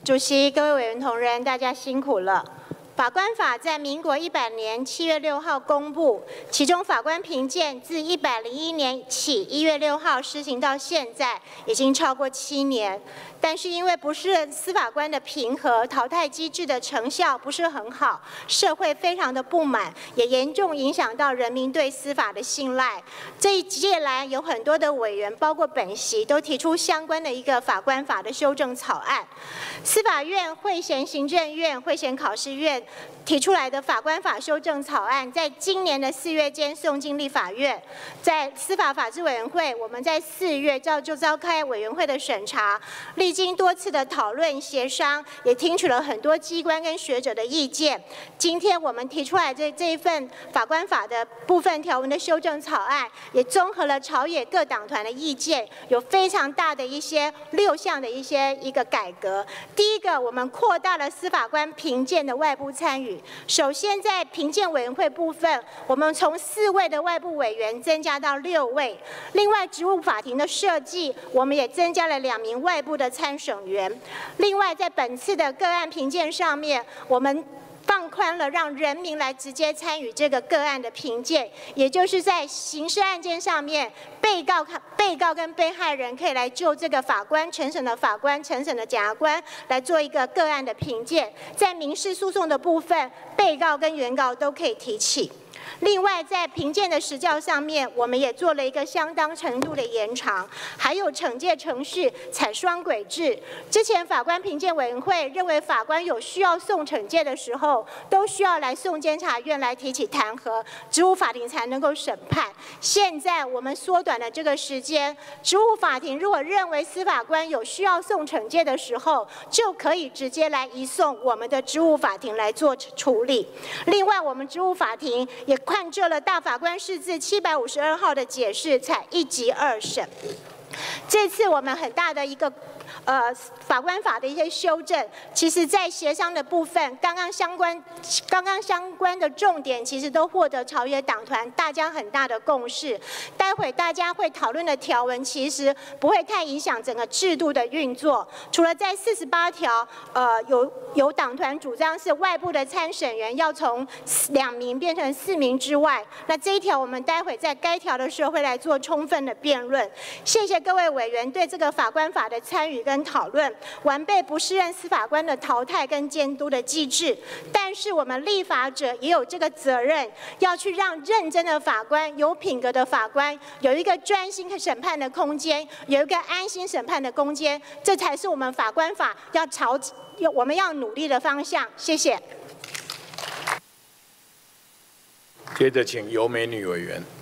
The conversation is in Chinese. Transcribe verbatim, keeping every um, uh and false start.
主席、各位委员同仁，大家辛苦了。法官法在民国一百年七月六号公布，其中法官评鉴自一百零一年起一月六号施行到现在，已经超过七年。但是因为不是司法官的评核淘汰机制的成效不是很好，社会非常的不满，也严重影响到人民对司法的信赖。这一届来有很多的委员，包括本席，都提出相关的一个法官法的修正草案。司法院、会衔行政院、会衔考试院提出来的法官法修正草案，在今年的四月间送进立法院，在司法法制委员会，我们在四月召就召开委员会的审查，历经多次的讨论协商，也听取了很多机关跟学者的意见。今天我们提出来这这一份法官法的部分条文的修正草案，也综合了朝野各党团的意见，有非常大的一些六项的一些一个改革。第一个，我们扩大了司法官评鉴的外部参与。首先，在评鉴委员会部分，我们从四位的外部委员增加到六位。另外，职务法庭的设计，我们也增加了两名外部的参审员。另外，在本次的个案评鉴上面，我们放宽了让人民来直接参与这个个案的评鉴，也就是在刑事案件上面，被告、被告跟被害人可以来就这个法官、承审的法官、承审的检察官来做一个个案的评鉴。在民事诉讼的部分，被告跟原告都可以提起。另外，在评鉴的时效上面，我们也做了一个相当程度的延长，还有惩戒程序采双轨制。之前法官评鉴委员会认为法官有需要送惩戒的时候，都需要来送监察院来提起弹劾，职务法庭才能够审判。现在我们缩短了这个时间，职务法庭如果认为司法官有需要送惩戒的时候，就可以直接来移送我们的职务法庭来做处理。另外，我们职务法庭也看这了大法官释字七百五十二号的解释，采一级二审。这次我们很大的一个呃法官法的一些修正，其实在协商的部分，刚刚相关刚刚相关的重点，其实都获得朝野党团大家很大的共识。待会大家会讨论的条文，其实不会太影响整个制度的运作。除了在四十八条，呃有有党团主张是外部的参审员要从两名变成四名之外，那这一条我们待会在该条的时候会来做充分的辩论。谢谢各位委员对这个法官法的参与跟讨论，完备不适任司法官的淘汰跟监督的机制。但是我们立法者也有这个责任，要去让认真的法官、有品格的法官有一个专心审判的空间，有一个安心审判的空间，这才是我们法官法要朝我们要努力的方向。谢谢。 接着请尤美女委员。